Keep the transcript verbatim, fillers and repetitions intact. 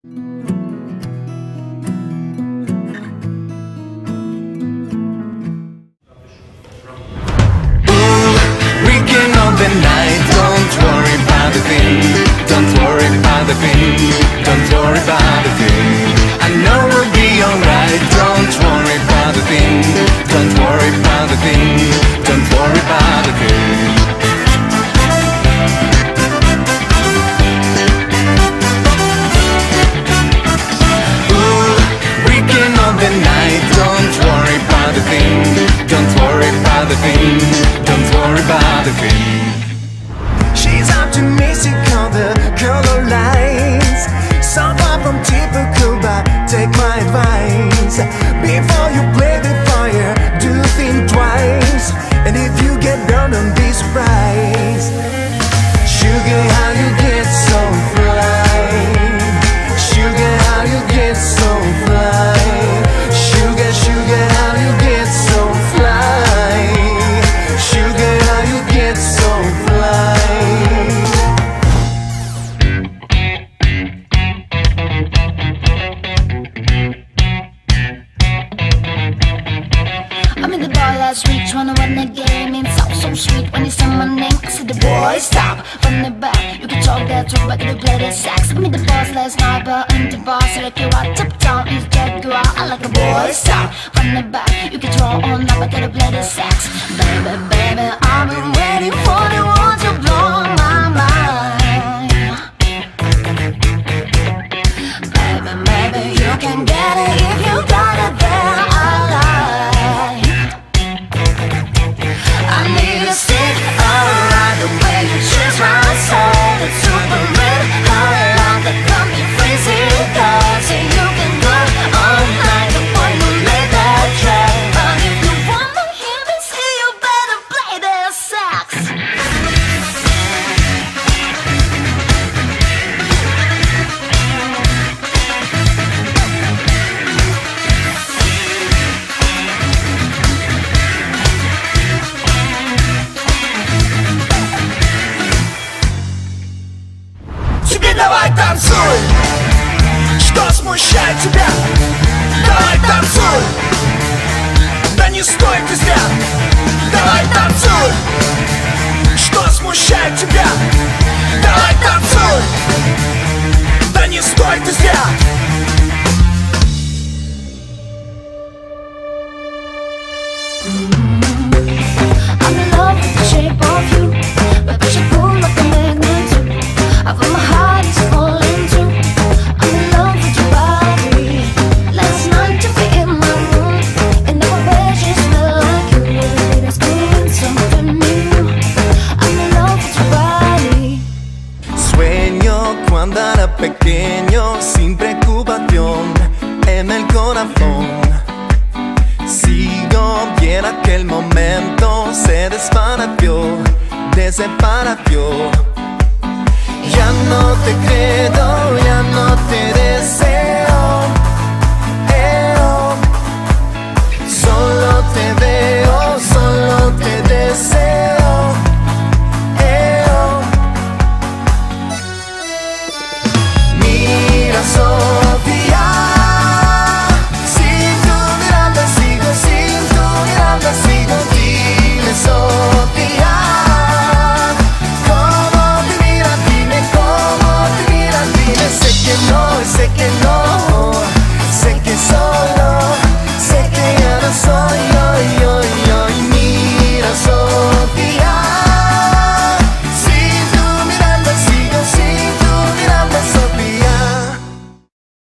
She's optimistic on the color lines, so far from typical, but take my advice. Before you play the fire, do think twice. And if you get burned, don't be surprised. Sugar, how you get so fly? Sugar, how you get so fly? Sugar, sugar, how you get so fly? Sugar, how you get so fly? I'm in the bar last week trying to win the game. It sounds so sweet when you say my name. I said the boy stop, run it back. You can talk that talk back to play the sax. I'm in the bars last night, but in the bar so like you're right top down is Jaguar. I like a boy stop, run it back. You can draw on up, I gotta play the sax. Baby, baby, I've been waiting for the one to blow my mind. Baby, baby, you can get it if you got it there. I like. I need a stick around the way you choose my soul. It's super red, high on the comfy freezy cause you can go all night. The point will lay that track. But if you wanna hear me say, you better play the sax. Теперь давай танцуй. Что смущает тебя? Давай танцуй. Да не стой ты зря. Давай танцуй. Что смущает тебя? Давай танцуй. Да не стой ты зря. I'm in love with the shape of you, but push and pull like a magnet too. I feel my heart is falling too. I'm in love with your body. Last night you fit in my room, and now my bed just smell like you. That's doing something new. I'm in love with your body. Sueño cuando era pequeño, sin preocupación en el corazón. Sigo bien aquel momento, se desvanció, desapareció. Ya no te creo, ya no te deseo, eo. Solo te veo, solo te deseo, eo. Mira Sofía, sin tu mirada sigo, sin tu mirada sigo. Dile Sofía, cómo te miras, dime cómo te miras, dime. Sé que no, sé que no, sé que solo